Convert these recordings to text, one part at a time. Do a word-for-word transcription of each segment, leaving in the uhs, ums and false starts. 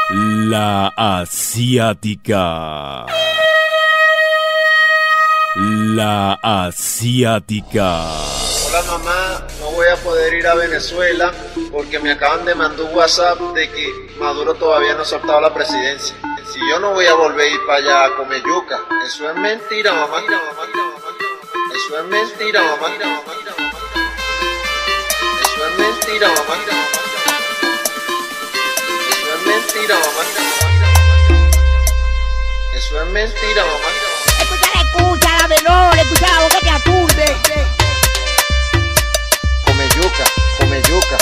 La asiática. La asiática. Hola mamá, no voy a poder ir a Venezuela porque me acaban de mandar un WhatsApp de que Maduro todavía no ha soltado la presidencia. Si yo no voy a volver a ir para allá a comer yuca. Eso es mentira, mamá. Eso es mentira, mamá. Eso es mentira, mamá. Eso es mentira, mamá. Eso es mentira, mamá. Escúchala, escúchala, menor, escucha la boca que aturde. Come yuca, come yuca.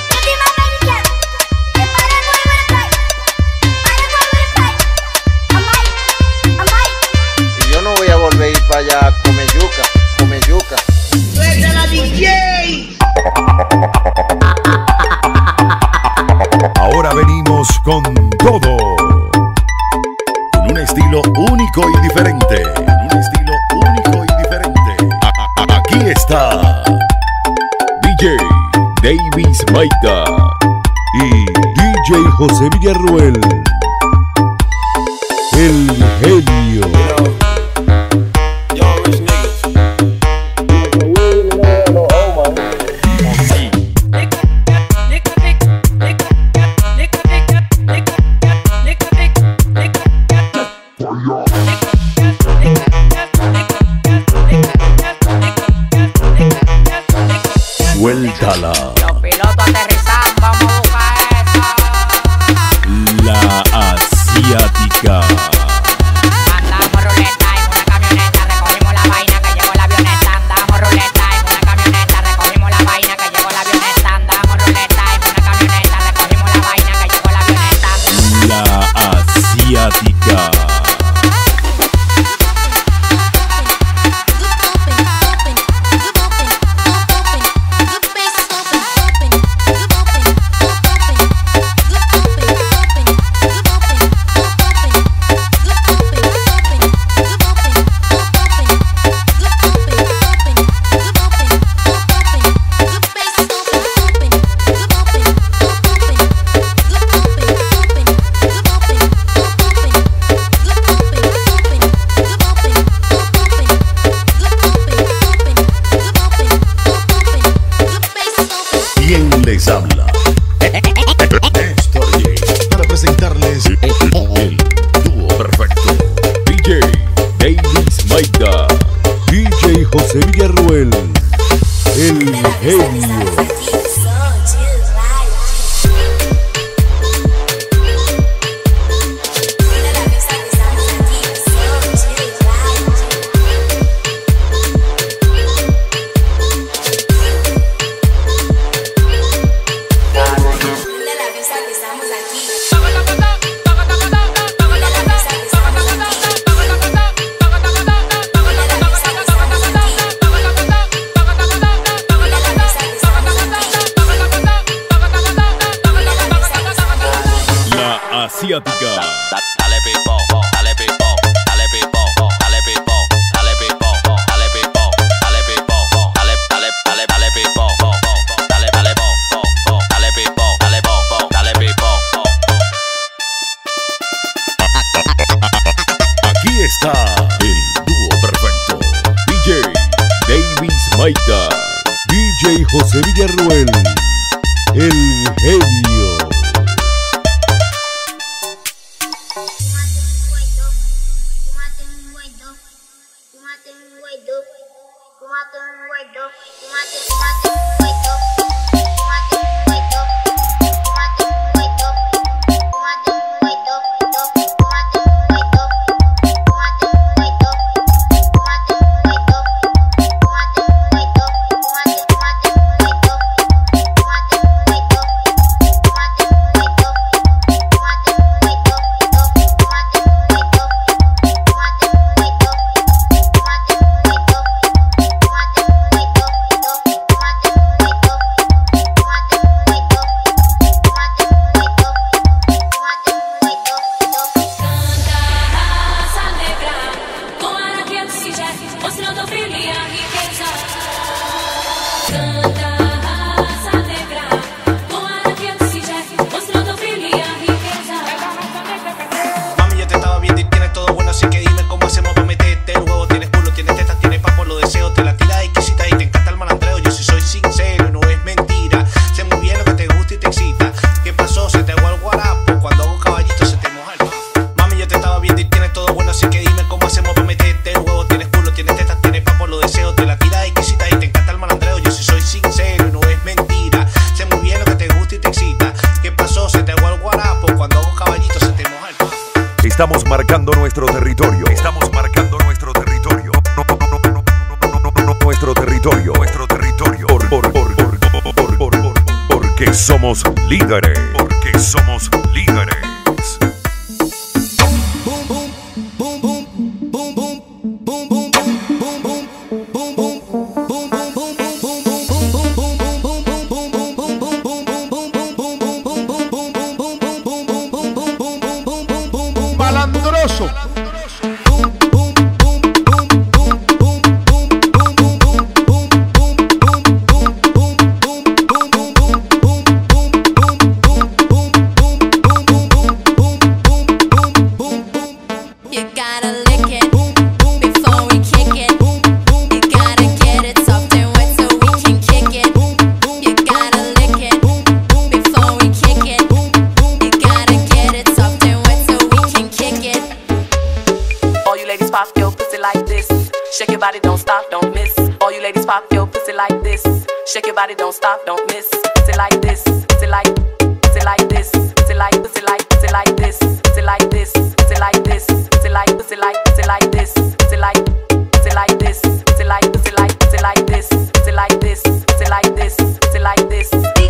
Y yo no voy a volver a ir para allá a comer yuca, come yuca. ¡Suéltala, D J! Ahora venimos con todo. Con un estilo único y diferente. Con un estilo único y diferente. A- a- Aquí está D J Davis Maita y D J José Villarruel, el genio. Suéltala. Los pilotos aterrizan, vamos a buscar esa. La asiática. Andamos ruleta en una camioneta, recogimos la vaina que llegó la avioneta. Andamos ruleta en una camioneta, recogimos la vaina que llegó la avioneta. Andamos ruleta en una camioneta, recogimos la vaina que llegó la avioneta. La asiática. ¿Quién les habla? Néstor J, para presentarles el dúo perfecto. D J Davis Maita, D J José Villarruel, el genio. La asiática. Dale pipo, dale pipo, dale pipo, dale pipo, dale pipo, dale pipo, dale pipo, dale dale dale dale pipo, dale dale po, dale pipo, dale po, dale pipo. Aquí está el dúo perfecto. D J Davis Maita, D J José Villarruel, el genio. Estamos marcando nuestro territorio. Estamos marcando nuestro territorio. Nuestro territorio. Nuestro territorio. Por, por, por, por, por, por, por, por, porque somos líderes. Porque somos líderes. Malandroso. Shake your body, don't stop, don't miss. All you ladies pop your pussy like this. Shake your body, don't stop, don't miss. Pussy like this, pussy like, pussy like this, pussy like, pussy like, pussy like this, pussy like this, pussy like this, pussy like, pussy like, pussy like this, pussy like, pussy like this, pussy like, pussy like, pussy like this, pussy like this, pussy like this, pussy like this.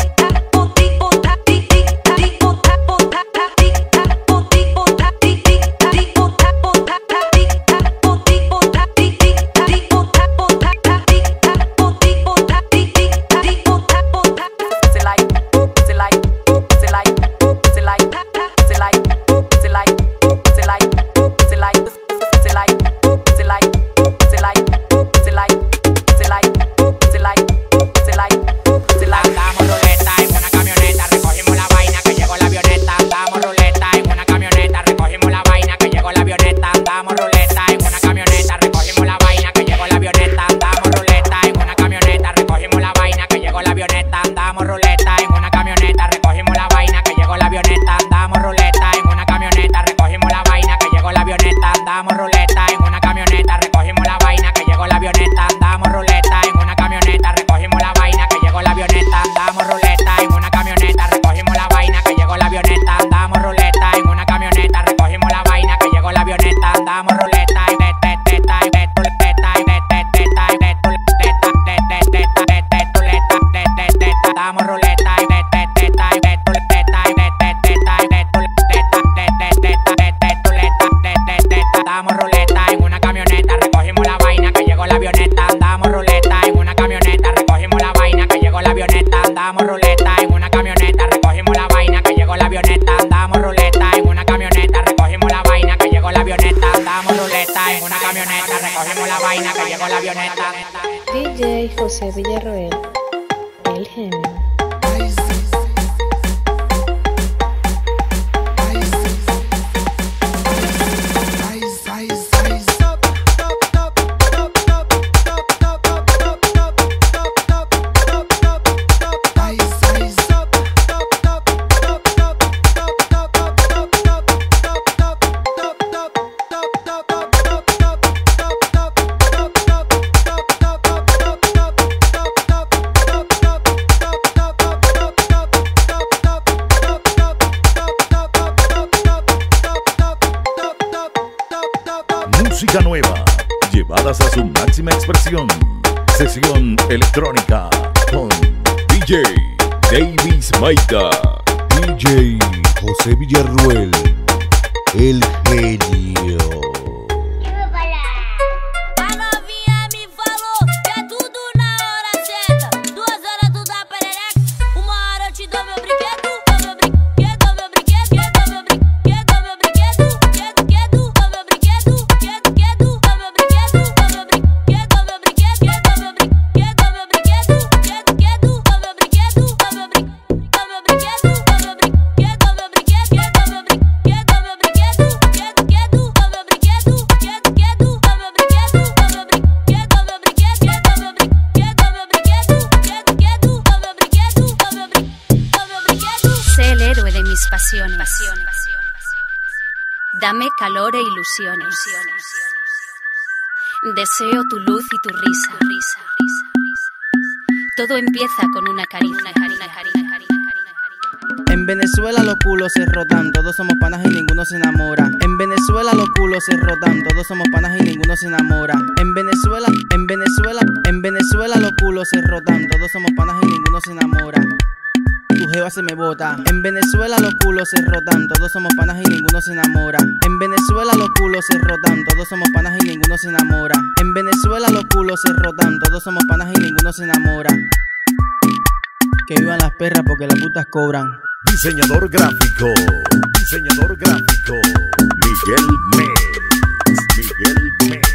D J José Villarroel, el genio. Música nueva, llevadas a su máxima expresión. Sesión electrónica con D J Davis Maita. D J José Villarroel, el genio. Pasiones. Dame calor e ilusiones. Deseo tu luz y tu risa. Todo empieza con una caricia. En Venezuela los culos se rotan, todos somos panas y ninguno se enamora. En Venezuela los culos se rotan, todos somos panas y ninguno se enamora. En Venezuela, en Venezuela, en Venezuela los culos se rotan, todos somos panas y ninguno se enamora. Tu jeva se me bota. En Venezuela los culos se rotan, todos somos panas y ninguno se enamora. En Venezuela los culos se rotan, todos somos panas y ninguno se enamora. En Venezuela los culos se rotan, todos somos panas y ninguno se enamora. Que vivan las perras porque las putas cobran. Diseñador gráfico, diseñador gráfico, Miguel Mex, Miguel Mex.